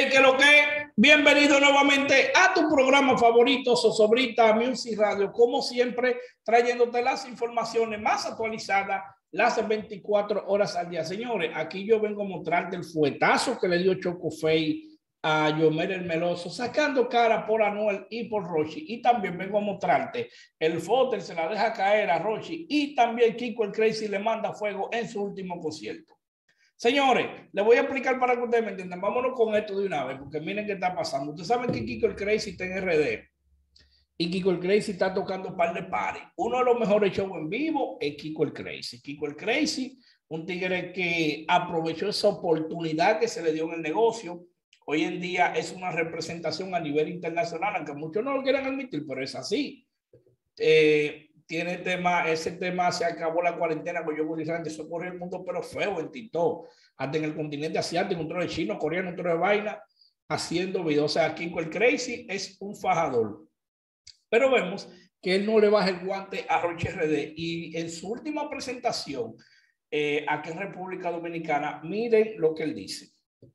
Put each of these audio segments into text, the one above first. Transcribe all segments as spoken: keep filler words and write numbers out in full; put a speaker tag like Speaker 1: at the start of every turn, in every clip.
Speaker 1: Hey, ¿qué lo que? Bienvenido nuevamente a tu programa favorito, Zozobrita Music Radio. Como siempre, trayéndote las informaciones más actualizadas las veinticuatro horas al día. Señores, aquí yo vengo a mostrarte el fuetazo que le dio Choco Fey a Yomer el Meloso, sacando cara por Anuel y por Rochi. Y también vengo a mostrarte el Fotel se la deja caer a Rochi. Y también Kiko el Crazy le manda fuego en su último concierto. Señores, les voy a explicar para que ustedes me entiendan. Vámonos con esto de una vez, porque miren qué está pasando. Ustedes saben que Kiko el Crazy está en R D y Kiko el Crazy está tocando un par de pares. Uno de los mejores shows en vivo es Kiko el Crazy. Kiko el Crazy, un tigre que aprovechó esa oportunidad que se le dio en el negocio. Hoy en día es una representación a nivel internacional, aunque muchos no lo quieran admitir, pero es así. Eh, tiene tema, ese tema se acabó la cuarentena con Yogur y Randy, eso corrió el mundo pero feo en TikTok, hasta en el continente asiático, un trono de chino, coreano, un trono de vaina, haciendo videos. O sea, Kiko el Crazy es un fajador, pero vemos que él no le baja el guante a Rochi R D y en su última presentación eh, aquí en República Dominicana, miren lo que él dice.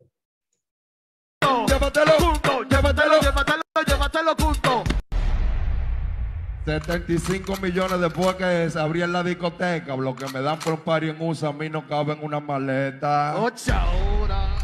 Speaker 2: Llévatelo junto, llévatelo, llévatelo, llévatelo junto. setenta y cinco millones después que se abría la discoteca, lo que me dan por un party en U S A, a mí no cabe en una maleta.
Speaker 3: Ocho horas.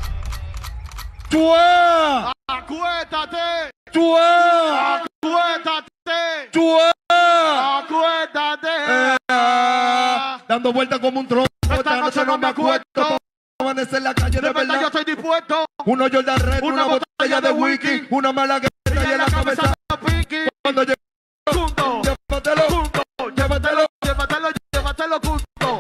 Speaker 2: ¡Chua!
Speaker 3: ¡Acuéstate!
Speaker 2: ¡Chua!
Speaker 3: ¡Acuéstate!
Speaker 2: ¡Chua!
Speaker 3: ¡Acuéstate!
Speaker 2: Eh, ah, dando vueltas como un tronco,
Speaker 3: Esta noche no me acuesto.
Speaker 2: Amanecer en la calle de,
Speaker 3: De verdad yo estoy dispuesto.
Speaker 2: Uno Jordan Red,
Speaker 3: Una
Speaker 2: una, botella, de whisky, una mala que
Speaker 3: Y en la cabeza piqui.
Speaker 2: cuando llegue,
Speaker 3: Junto.
Speaker 2: llévatelo,
Speaker 3: Junto. Llévatelo. Llévatelo. Llévatelo junto.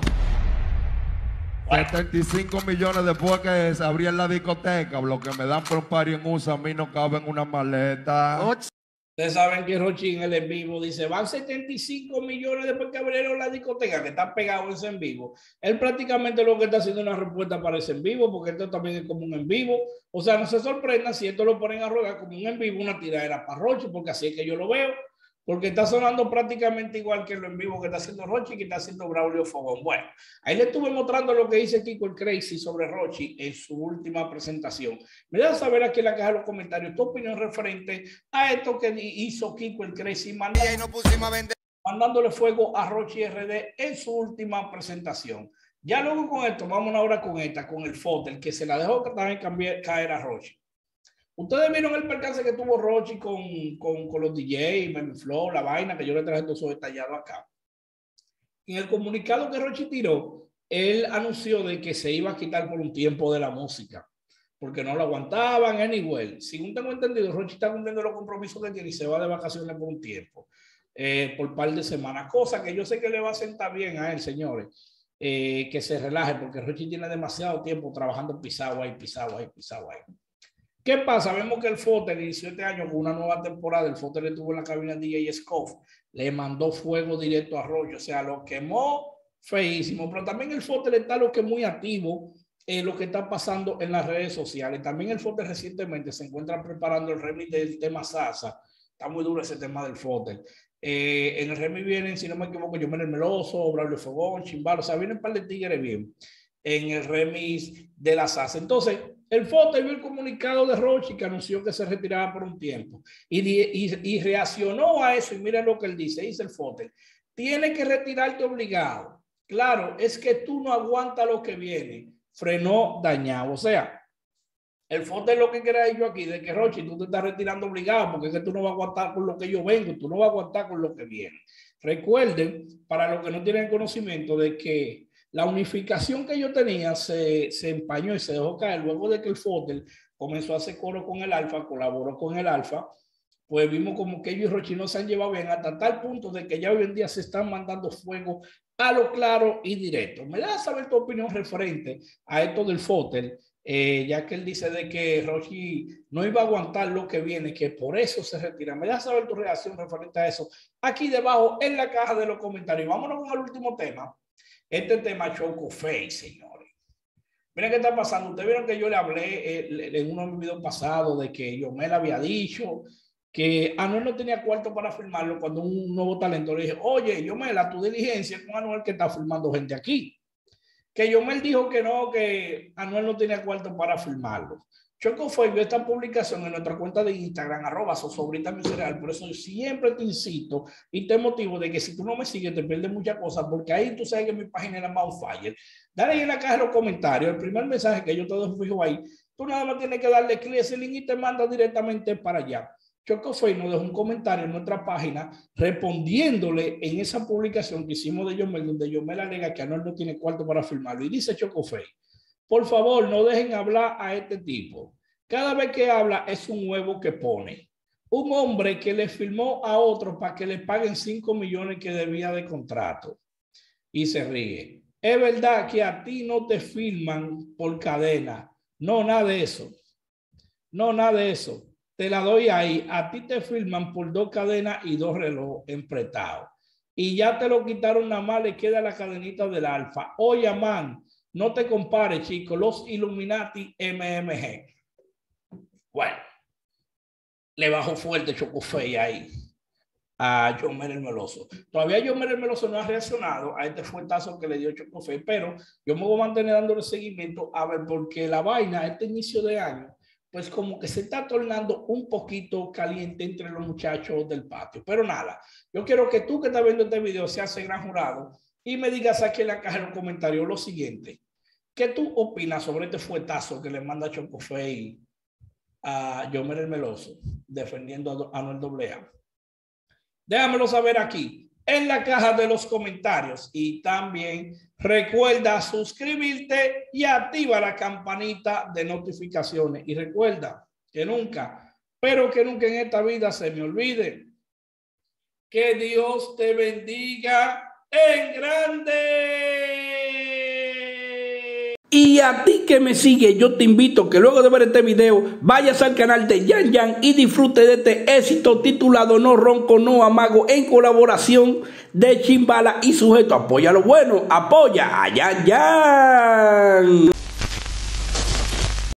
Speaker 2: setenta y cinco millones después que se abría la discoteca, lo que me dan por un party en U S A, a mí no cabe en una maleta.
Speaker 3: Ocho.
Speaker 1: Ustedes saben que Rochi en el en vivo dice, van setenta y cinco millones después que abrieron la discoteca, que está pegado ese en vivo. Él prácticamente lo que está haciendo es una respuesta para ese en vivo, porque esto también es como un en vivo. O sea, no se sorprendan si esto lo ponen a rodar como un en vivo, una tiradera para Rochi, porque así es que yo lo veo. Porque está sonando prácticamente igual que lo en vivo que está haciendo Rochi y que está haciendo Braulio Fogón. Bueno, ahí le estuve mostrando lo que dice Kiko el Crazy sobre Rochi en su última presentación. Me da saber aquí en la caja de los comentarios tu opinión referente a esto que hizo Kiko el Crazy, mandando,
Speaker 3: Y ahí nos pusimos a vender.
Speaker 1: mandándole fuego a Rochi R D en su última presentación. Ya luego con esto, vamos ahora con esta, con el Fotel, que se la dejó también cambiar, caer a Rochi. Ustedes vieron el percance que tuvo Rochi con, con, con los D J, Memi Flow, la vaina, que yo le traje todo eso detallado acá. En el comunicado que Rochi tiró, él anunció de que se iba a quitar por un tiempo de la música, porque no lo aguantaban, anyway. Según tengo entendido, Rochi está cumpliendo los compromisos que tiene y se va de vacaciones por un tiempo, eh, por un par de semanas, cosa que yo sé que le va a sentar bien a él, señores, eh, que se relaje, porque Rochi tiene demasiado tiempo trabajando pisado ahí, pisado ahí, pisado ahí. ¿Qué pasa? Vemos que el Fotel inició este año con una nueva temporada. El Fotel estuvo en la cabina de D J Scoff. Le mandó fuego directo a Rochi. O sea, lo quemó feísimo. Pero también el Fotel está lo que es muy activo en lo que está pasando en las redes sociales. También el Fotel recientemente se encuentra preparando el remix del tema Sasa. Está muy duro ese tema del Fotel. Eh, en el remix vienen, si no me equivoco, Yomer el Meloso, Braulio Fogón, Chimbalo. O sea, vienen un par de tigres bien en el remix de la Sasa. Entonces, el Fotel vio el comunicado de Rochi que anunció que se retiraba por un tiempo y, y, y reaccionó a eso. Y miren lo que él dice: dice el Fotel, tiene que retirarte obligado. Claro, es que tú no aguantas lo que viene. Frenó dañado. O sea, el Fotel lo que quiere yo aquí, de que Rochi, tú te estás retirando obligado porque es que tú no vas a aguantar con lo que yo vengo, tú no vas a aguantar con lo que viene. Recuerden, para los que no tienen conocimiento, de que la unificación que yo tenía se, se empañó y se dejó caer luego de que el Fotel comenzó a hacer coro con el Alfa, colaboró con el Alfa. Pues vimos como que ellos y Rochi no se han llevado bien hasta tal punto de que ya hoy en día se están mandando fuego a lo claro y directo. Me da saber tu opinión referente a esto del Fotel, eh, ya que él dice de que Rochi no iba a aguantar lo que viene, que por eso se retira. Me da saber tu reacción referente a eso aquí debajo en la caja de los comentarios. Vámonos con el último tema. Este tema Choco Fey, señores. Miren qué está pasando. Ustedes vieron que yo le hablé eh, en uno de mis videos pasados de que Yomer había dicho que Anuel no tenía cuarto para firmarlo cuando un nuevo talento le dije, oye, Yomer, a tu diligencia con Anuel que está firmando gente aquí. Que Yomer dijo que no, que Anuel no tenía cuarto para firmarlo. Choco fue vio esta publicación en nuestra cuenta de Instagram, arroba sosobrita miserable. Por eso yo siempre te insisto y te motivo de que si tú no me sigues te pierdes muchas cosas, porque ahí tú sabes que mi página es la más fire. Dale ahí en la caja de los comentarios, el primer mensaje que yo te dejo fijo ahí, tú nada más tienes que darle clic a ese link y te manda directamente para allá. Choco Fey nos dejó un comentario en nuestra página respondiéndole en esa publicación que hicimos de Yomel, donde Yomel alega que Anuel no tiene cuarto para firmarlo. Y dice Choco Fey, por favor, no dejen hablar a este tipo. Cada vez que habla es un huevo que pone. Un hombre que le firmó a otro para que le paguen cinco millones que debía de contrato. Y se ríe. Es verdad que a ti no te firman por cadena. No, nada de eso. No, nada de eso. Te la doy ahí. A ti te firman por dos cadenas y dos relojes emprestados. Y ya te lo quitaron, nada más le queda la cadenita del Alfa. Oye, man, no te compares, chicos. Los Illuminati M M G. Bueno, le bajó fuerte Choco Fey ahí a Yomel el Meloso. Todavía Yomel el Meloso no ha reaccionado a este fuetazo que le dio Choco Fey, pero yo me voy a mantener dándole seguimiento a ver, porque la vaina, este inicio de año, pues como que se está tornando un poquito caliente entre los muchachos del patio. Pero nada, yo quiero que tú que estás viendo este video seas el gran jurado y me digas aquí en la caja de los comentarios lo siguiente. ¿Qué tú opinas sobre este fuetazo que le manda Choco Fey a Yomel el Meloso defendiendo a Anuel doble A? Déjamelo saber aquí en la caja de los comentarios y también recuerda suscribirte y activa la campanita de notificaciones y recuerda que nunca, pero que nunca en esta vida se me olvide que Dios te bendiga en grande. Y a ti que me sigue, yo te invito que luego de ver este video vayas al canal de Yan Yan y disfrute de este éxito titulado No Ronco, No Amago, en colaboración de Chimbala y Sujeto. Apoya lo bueno, apoya a Yan Yan.